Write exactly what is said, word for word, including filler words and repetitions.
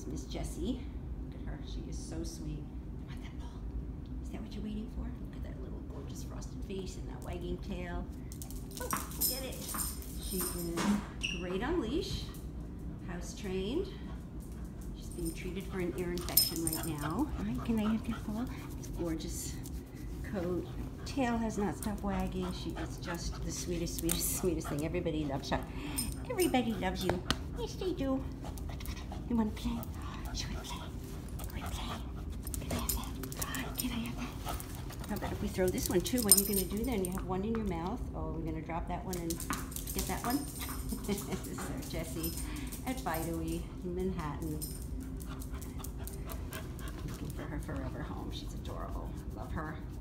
is Miss Jessie. Look at her, she is so sweet. I want that ball. Is that what you're waiting for? Look at that little gorgeous frosted face and that wagging tail. Oh, get it. She is great on leash, house trained. She's being treated for an ear infection right now. All right, can I have your paw? It's gorgeous coat. Tail has not stopped wagging. She is just the sweetest, sweetest, sweetest thing. Everybody loves her. Everybody loves you. Yes, they do. You want to play? Should we play? Can we play? Can I have that? Can I have that? How about if we throw this one too? What are you going to do then? You have one in your mouth. Oh, we're going to drop that one and get that one? This is Sarah Jessie at Bidewee in Manhattan. Looking for her forever home. She's adorable. Love her.